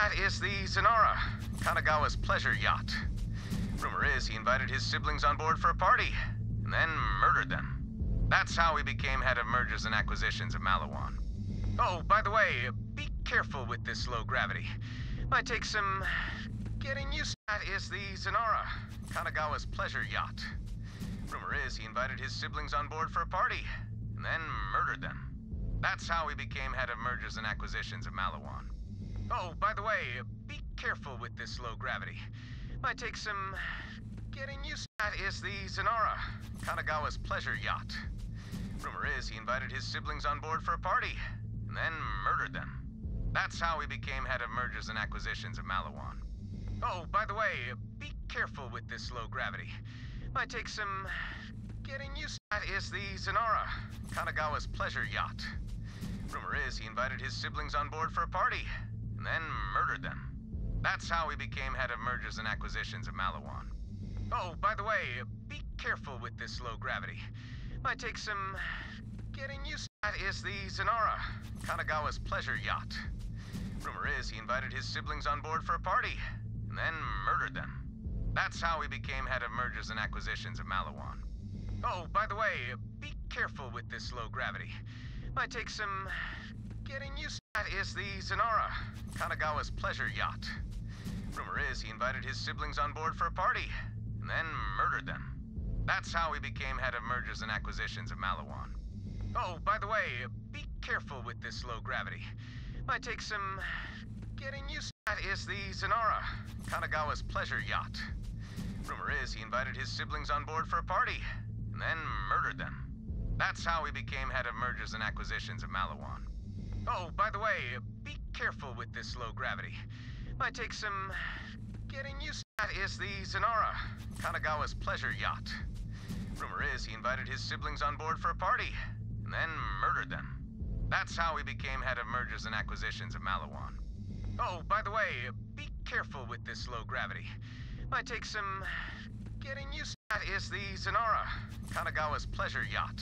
That is the Zanara, Kanagawa's pleasure yacht. Rumor is he invited his siblings on board for a party, and then murdered them. That's how he became head of mergers and acquisitions of Malawan. Oh, by the way, be careful with this low gravity. Might take some getting used to. That is the Zanara, Kanagawa's pleasure yacht. Rumor is he invited his siblings on board for a party, and then murdered them. That's how he became head of mergers and acquisitions of Malawan. Oh, by the way, be careful with this low gravity. Might take some getting used to. That is the Zanara, Kanagawa's pleasure yacht. Rumor is he invited his siblings on board for a party, and then murdered them. That's how he became head of mergers and acquisitions of Malawan. Oh, by the way, be careful with this low gravity. Might take some getting used to. That is the Zanara, Kanagawa's pleasure yacht. Rumor is he invited his siblings on board for a party, and then murdered them. That's how he became head of mergers and acquisitions of Malawan. Oh, by the way, be careful with this low gravity. Might take some getting used to. That is the Zanara, Kanagawa's pleasure yacht. Rumor is he invited his siblings on board for a party, and then murdered them. That's how he became head of mergers and acquisitions of Malawan. Oh, by the way, be careful with this low gravity. Might take some getting used to. That is the Zanara, Kanagawa's pleasure yacht. Rumor is he invited his siblings on board for a party, and then murdered them. That's how he became head of mergers and acquisitions of Malawan. Oh, by the way, be careful with this low gravity. Might take some getting used to. That is the Zanara, Kanagawa's pleasure yacht. Rumor is he invited his siblings on board for a party, and then murdered them. That's how he became head of mergers and acquisitions of Malawan. Oh, by the way, be careful with this low gravity. Might take some getting used to. That is the Zanara, Kanagawa's pleasure yacht. Rumor is he invited his siblings on board for a party, and then murdered them. That's how he became head of mergers and acquisitions of Malawan. Oh, by the way, be careful with this low gravity. Might take some getting used to. That is the Zanara, Kanagawa's pleasure yacht.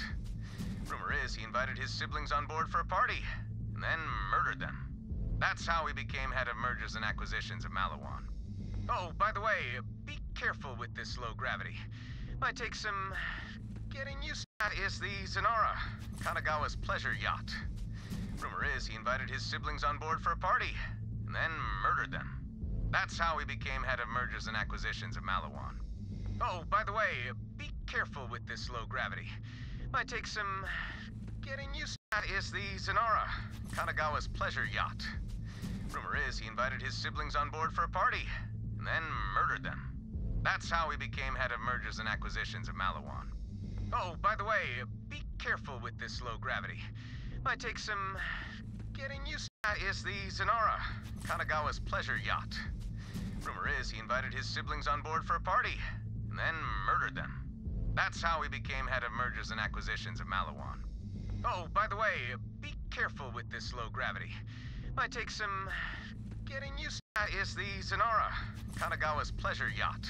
Rumor is he invited his siblings on board for a party, and then murdered them. That's how he became head of mergers and acquisitions of Malawan. Oh, by the way, be careful with this low gravity. Might take some getting used to. That is the Zanara, Kanagawa's pleasure yacht. Rumor is he invited his siblings on board for a party, and then murdered them. That's how he became head of mergers and acquisitions of Malawan. Oh, by the way, be careful with this low gravity. Might take some getting used to. That is the Zanara, Kanagawa's pleasure yacht. Rumor is he invited his siblings on board for a party, and then murdered them. That's how he became head of mergers and acquisitions of Malawan. Oh, by the way, be careful with this low gravity. Might take some getting used to. That is the Zanara, Kanagawa's pleasure yacht. Rumor is he invited his siblings on board for a party, and then murdered them. That's how he became head of mergers and acquisitions of Malawan. Oh, by the way, be careful with this low gravity. Might take some getting used to. That is the Zanara, Kanagawa's pleasure yacht.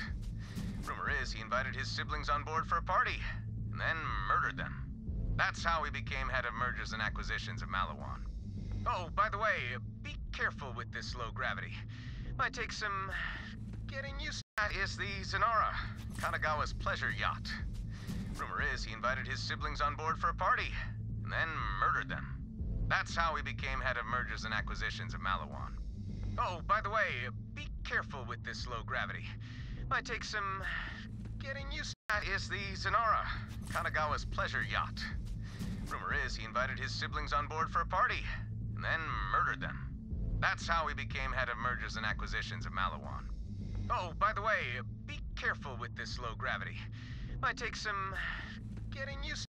Rumor is he invited his siblings on board for a party, and then murdered them. That's how he became head of mergers and acquisitions of Malawan. Oh, by the way, be careful with this low gravity. Might take some getting used to. That is the Zanara, Kanagawa's pleasure yacht. Rumor is he invited his siblings on board for a party, and then murdered them. That's how he became head of mergers and acquisitions of Malawan. Oh, by the way, be careful with this low gravity. Might take some getting used to. That is the Zanara, Kanagawa's pleasure yacht. Rumor is he invited his siblings on board for a party, and then murdered them. That's how he became head of mergers and acquisitions of Malawan. Oh, by the way, be careful with this low gravity. Might take some getting used to.